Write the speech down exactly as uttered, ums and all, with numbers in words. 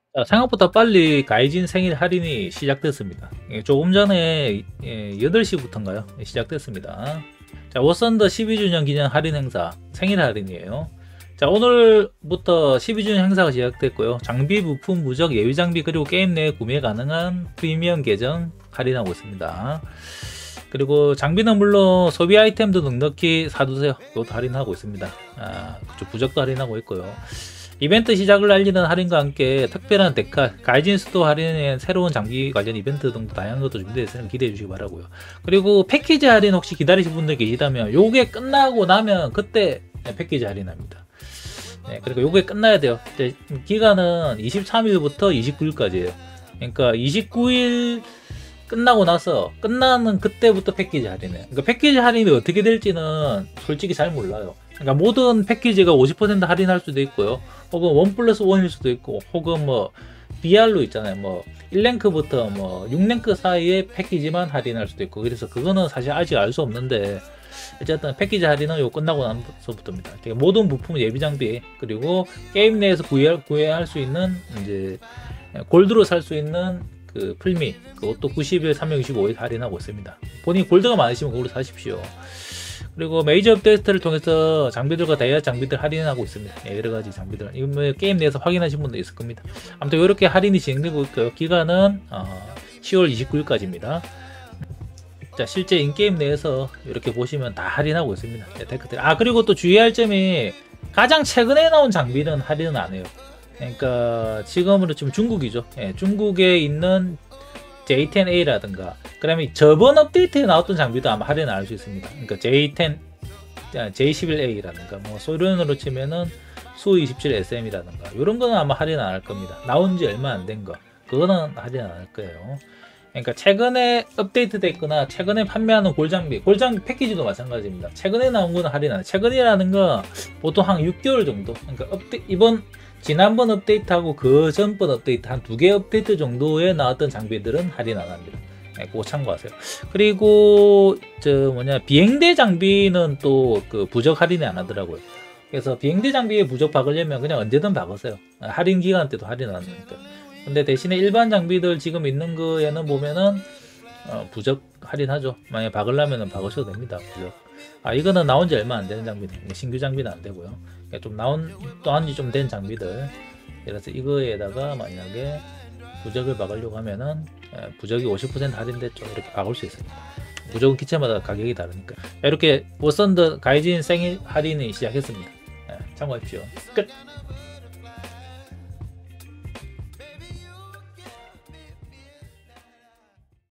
자, 생각보다 빨리 가이진 생일 할인이 시작됐습니다. 예, 조금 전에 예, 여덟 시부터인가요? 예, 시작됐습니다. 자, 워썬더 십이 주년 기념 할인 행사, 생일 할인이에요. 자, 오늘부터 십이 주년 행사가 시작됐고요. 장비, 부품, 무적, 예비 장비, 그리고 게임 내 구매 가능한 프리미엄 계정 할인하고 있습니다. 그리고 장비는 물론 소비 아이템도 넉넉히 사두세요. 이것도 할인하고 있습니다. 아, 부적도 할인하고 있고요. 이벤트 시작을 알리는 할인과 함께 특별한 데카, 가이진 스토어 할인의 새로운 장비 관련 이벤트 등도 다양한 것도 준비되어 있으니 기대해 주시기 바라고요. 그리고 패키지 할인 혹시 기다리신 분들 계시다면 요게 끝나고 나면 그때 패키지 할인합니다. 네, 그리고 요게 끝나야 돼요. 기간은 이십삼 일부터 이십구 일까지예요. 그러니까 이십구 일 끝나고 나서 끝나는 그때부터 패키지 할인해. 그러니까 패키지 할인이 어떻게 될지는 솔직히 잘 몰라요. 그러니까 모든 패키지가 오십 퍼센트 할인할 수도 있고요. 혹은 원 플러스 원일 수도 있고, 혹은 뭐 비알로 있잖아요. 뭐 일 랭크부터 뭐 육 랭크 사이의 패키지만 할인할 수도 있고, 그래서 그거는 사실 아직 알 수 없는데, 어쨌든 패키지 할인은 요 끝나고 나서부터입니다. 모든 부품 예비 장비, 그리고 게임 내에서 구매할, 구매할 수 있는 이제 골드로 살 수 있는 그 풀미, 그것도 구십 일, 삼백육십오 일 할인하고 있습니다. 본인 골드가 많으시면 그걸로 사십시오. 그리고 메이저 업데이트를 통해서 장비들과 다이아 장비들 할인하고 있습니다. 예, 여러가지 장비들. 이거 뭐 게임 내에서 확인하신 분도 있을 겁니다. 아무튼 이렇게 할인이 진행되고 있고요. 기간은 어, 시월 이십구 일까지입니다. 자, 실제 인게임 내에서 이렇게 보시면 다 할인하고 있습니다. 네, 데크들. 아, 그리고 또 주의할 점이 가장 최근에 나온 장비는 할인은 안 해요. 그러니까 지금으로 지금 중국이죠. 예, 중국에 있는 제이 텐 에이라든가, 그 다음에 저번 업데이트에 나왔던 장비도 아마 할인 안 할 수 있습니다. 그러니까 제이 텐, 제이 십일 에이라든가, 뭐 소련으로 치면은 수 이십칠 에스엠이라든가, 이런 거는 아마 할인 안 할 겁니다. 나온 지 얼마 안 된 거, 그거는 할인 안 할 거예요. 그러니까 최근에 업데이트 됐거나 최근에 판매하는 골장비, 골장비 패키지도 마찬가지입니다. 최근에 나온 거는 할인 안 해요. 최근이라는 거 보통 한 육 개월 정도. 그러니까 업데 이번 지난번 업데이트하고 그 전번 업데이트 한 두 개 업데이트 정도에 나왔던 장비들은 할인 안 합니다. 네, 그거 참고하세요. 그리고 저 뭐냐 비행대 장비는 또 그 부적 할인이 안 하더라고요. 그래서 비행대 장비에 부적 박으려면 그냥 언제든 박으세요. 할인 기간 때도 할인 안 하니까. 근데 대신에 일반 장비들 지금 있는 거에는 보면은 어, 부적 할인하죠. 만약에 박으려면 박으셔도 됩니다. 부적. 아, 이거는 나온 지 얼마 안 되는 장비들, 신규 장비는 안 되고요. 그러니까 좀 나온 또 한 지 좀 된 장비들. 그래서 이거에다가 만약에 부적을 박으려고 하면은 부적이 오십 퍼센트 할인됐죠. 이렇게 박을 수 있습니다. 부적은 기체마다 가격이 다르니까. 이렇게 워썬더 가이진 생일 할인이 시작했습니다. 참고하십시오. 끝.